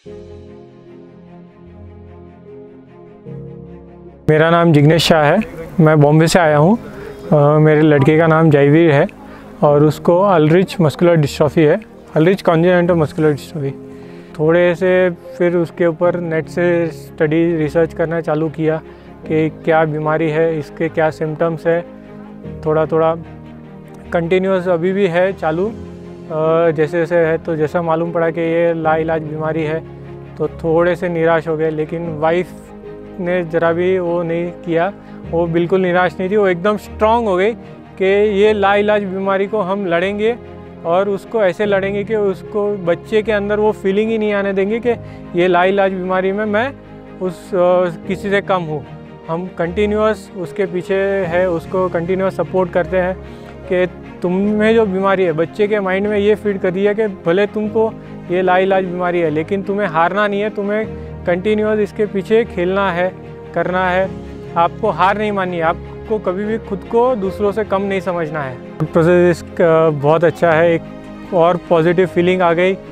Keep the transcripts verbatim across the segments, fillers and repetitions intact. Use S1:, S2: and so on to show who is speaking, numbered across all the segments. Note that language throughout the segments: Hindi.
S1: मेरा नाम जिग्नेश शाह है, मैं बॉम्बे से आया हूँ। मेरे लड़के का नाम जयवीर है और उसको अल्ड्रिच मस्कुलर डिस्ट्रॉफी है, अल्ड्रिच कॉन्जेनिटल मस्कुलर डिस्ट्रॉफी। थोड़े से फिर उसके ऊपर नेट से स्टडी रिसर्च करना चालू किया कि क्या बीमारी है, इसके क्या सिम्टम्स है। थोड़ा थोड़ा कंटिन्यूस अभी भी है चालू, जैसे जैसे है तो जैसा मालूम पड़ा कि ये लाइलाज बीमारी है तो थोड़े से निराश हो गए। लेकिन वाइफ ने ज़रा भी वो नहीं किया, वो बिल्कुल निराश नहीं थी, वो एकदम स्ट्रांग हो गई कि ये लाइलाज बीमारी को हम लड़ेंगे और उसको ऐसे लड़ेंगे कि उसको बच्चे के अंदर वो फीलिंग ही नहीं आने देंगे कि ये लाइलाज बीमारी में मैं उस किसी से कम हूँ। हम कंटिन्यूस उसके पीछे है, उसको कंटिन्यूस सपोर्ट करते हैं कि तुम्हें जो बीमारी है, बच्चे के माइंड में ये फीड कर दिया कि भले तुमको ये लाइलाज बीमारी है लेकिन तुम्हें हारना नहीं है, तुम्हें कंटिन्यूस इसके पीछे खेलना है, करना है, आपको हार नहीं माननी है, आपको कभी भी खुद को दूसरों से कम नहीं समझना है। प्रोसेस बहुत अच्छा है, एक और पॉजिटिव फीलिंग आ गई।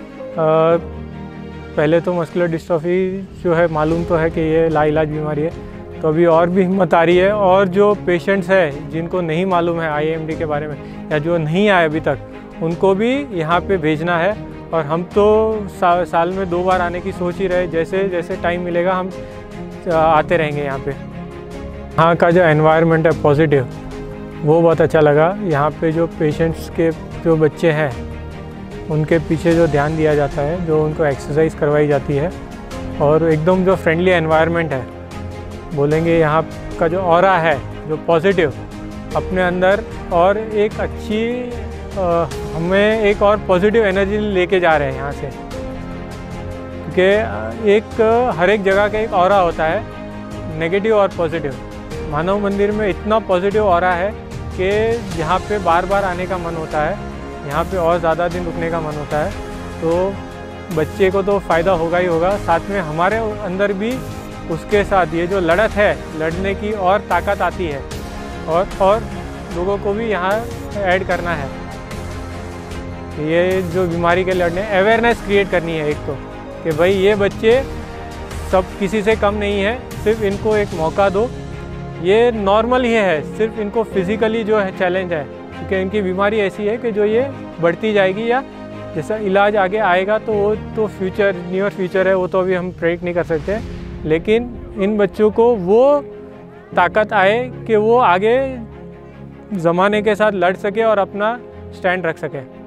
S1: पहले तो मस्कुलर डिस्ट्रॉफी जो है मालूम तो है कि ये लाइलाज बीमारी है, तो अभी और भी हिम्मत आ रही है। और जो पेशेंट्स हैं जिनको नहीं मालूम है आई एम डी के बारे में या जो नहीं आए अभी तक, उनको भी यहाँ पे भेजना है। और हम तो सा, साल में दो बार आने की सोच ही रहे, जैसे जैसे टाइम मिलेगा हम आते रहेंगे यहाँ पे। यहाँ का जो एनवायरनमेंट है पॉजिटिव, वो बहुत अच्छा लगा। यहाँ पे जो पेशेंट्स के जो बच्चे हैं उनके पीछे जो ध्यान दिया जाता है, जो उनको एक्सरसाइज करवाई जाती है और एकदम जो फ्रेंडली एनवायरनमेंट है, बोलेंगे यहाँ का जो ऑरा है जो पॉजिटिव अपने अंदर, और एक अच्छी आ, हमें एक और पॉजिटिव एनर्जी लेके जा रहे हैं यहाँ से। क्योंकि एक हर एक जगह का एक ऑरा होता है, नेगेटिव और पॉजिटिव। मानव मंदिर में इतना पॉजिटिव ऑरा है कि यहाँ पे बार बार आने का मन होता है, यहाँ पे और ज़्यादा दिन रुकने का मन होता है। तो बच्चे को तो फ़ायदा होगा ही होगा, साथ में हमारे अंदर भी उसके साथ ये जो लड़त है, लड़ने की और ताकत आती है। और और लोगों को भी यहाँ ऐड करना है, ये जो बीमारी के लड़ने अवेयरनेस क्रिएट करनी है। एक तो कि भाई ये बच्चे सब किसी से कम नहीं है, सिर्फ इनको एक मौका दो, ये नॉर्मल ही है, सिर्फ इनको फिज़िकली जो है चैलेंज है, क्योंकि इनकी बीमारी ऐसी है कि जो ये बढ़ती जाएगी या जैसा इलाज आगे आएगा तो वो तो फ्यूचर नियर फ्यूचर है, वो तो अभी हम प्रेडिक्ट नहीं कर सकते। लेकिन इन बच्चों को वो ताकत आए कि वो आगे ज़माने के साथ लड़ सके और अपना स्टैंड रख सके।